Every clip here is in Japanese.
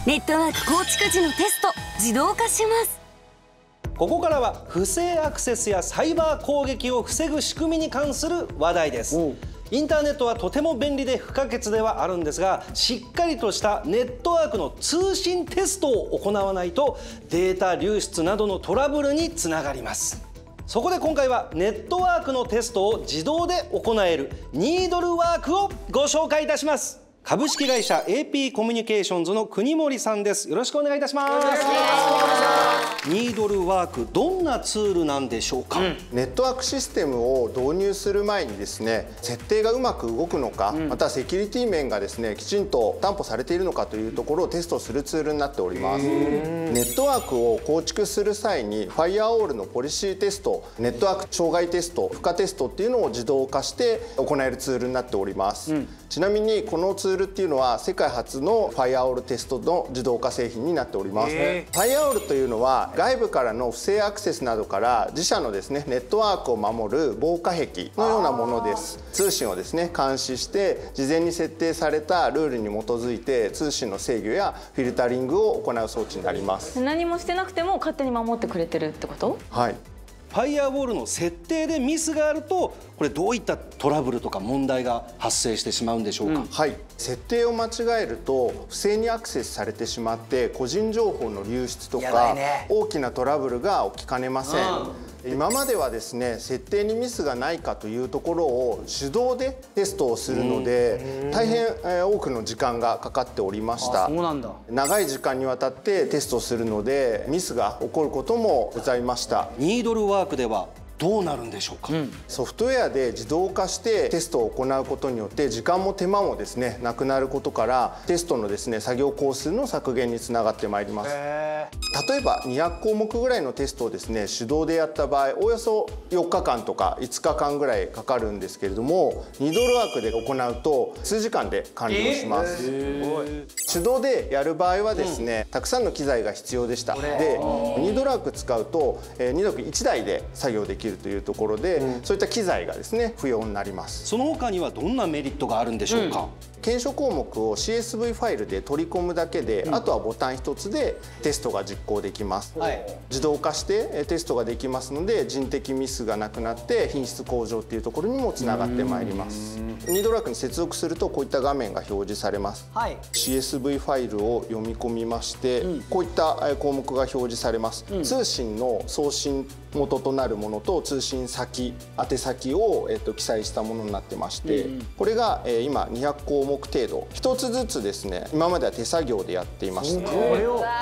ネットワーク構築時のテスト自動化します。 ここからは不正アクセスやサイバー攻撃を防ぐ仕組みに関する話題です。インターネットはとても便利で不可欠ではあるんですが、しっかりとしたネットワークの通信テストを行わないとデータ流出などのトラブルにつながります。そこで今回はネットワークのテストを自動で行えるニードルワークをご紹介いたします。株式会社 AP コミュニケーションズの国森さんです。よろしくお願いいたします。ニードルワーク、どんなツールなんでしょうか。 ネットワークシステムを導入する前にですね、設定がうまく動くのか、またセキュリティ面がですねきちんと担保されているのかというところをテストするツールになっております。ネットワークを構築する際にファイアウォールのポリシーテスト、ネットワーク障害テスト、負荷テストっていうのを自動化して行えるツールになっております。ちなみにこのツールっていうのは世界初のファイアウォールテストの自動化製品になっております。ファイアウォールというのは外部からの不正アクセスなどから自社のですねネットワークを守る防火壁のようなものです。通信をですね監視して事前に設定されたルールに基づいて通信の制御やフィルタリングを行う装置になります。 何もしてなくても勝手に守ってくれてるってこと？ はい。 ファイアウォールの設定でミスがあると、これどういったトラブルとか問題が発生してしまうんでしょうか。 はい、設定を間違えると不正にアクセスされてしまって個人情報の流出とか大きなトラブルが起きかねません。今まではですね設定にミスがないかというところを手動でテストをするので大変多くの時間がかかっておりました。長い時間にわたってテストするのでミスが起こることもございました。 ニードルワークではどうなるんでしょうか。 ソフトウェアで自動化してテストを行うことによって時間も手間もですねなくなることからテストのですね作業工数の削減につながってまいります。例えば200項目ぐらいのテストをですね手動でやった場合およそ4日間とか5日間ぐらいかかるんですけれども、ニードルワークで行うと数時間で完了します。手動でやる場合はですね、たくさんの機材が必要でした。でニードルワーク使うと2台1台で作業できるというところで、そういった機材がですね不要になります。 その他にはどんなメリットがあるんでしょうか。 検証項目を CSV ファイルで取り込むだけで、あとはボタン1つでテストが実行できます。自動化してテストができますので人的ミスがなくなって品質向上っていうところにもつながってまいります。ニードルワークに接続するとこういった画面が表示されます。CSV ファイルを読み込みまして、こういった項目が表示されます。通信の送信元となるものと通信先、宛先を記載したものになってまして、これが今200項目程度1つずつですね今までは手作業でやっていました。これを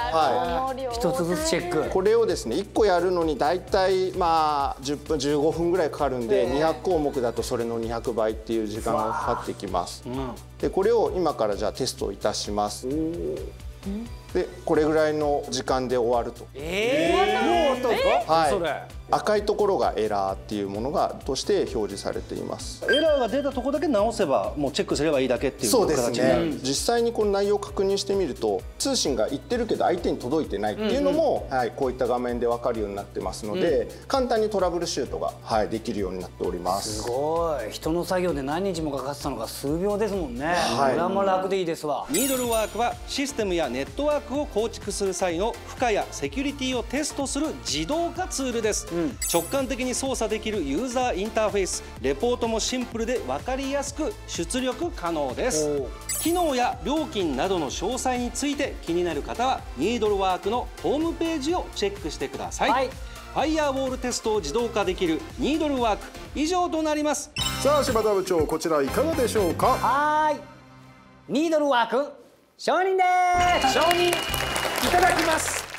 1つずつチェック。 これをですね1個やるのに大体まあ10分15分ぐらいかかるんで、200項目だとそれの200倍っていう時間がかかってきます。でこれを今からじゃあテストをいたします。でこれぐらいの時間で終わると。赤いところがエラーっていうものがとして表示されています。 エラーが出たところだけ直せばもうチェックすればいいだけっていう形になる。 実際にこの内容を確認してみると通信がいってるけど相手に届いてないっていうのも、こういった画面で分かるようになってますので、簡単にトラブルシュートが、できるようになっております。 すごい。人の作業で何日もかかってたのが数秒ですもんね。これはもう楽でいいですわ。 ニードルワークはシステムやネットワークを構築する際の負荷やセキュリティをテストする自動化ツールです。直感的に操作できるユーザーインターフェース、レポートもシンプルで分かりやすく出力可能です。機能や料金などの詳細について気になる方はニードルワークのホームページをチェックしてください。ファイアウォールテストを自動化できるニードルワーク、以上となります。 さあ柴田部長、こちらいかがでしょうか。 ニードルワーク承認です。 承認いただきます。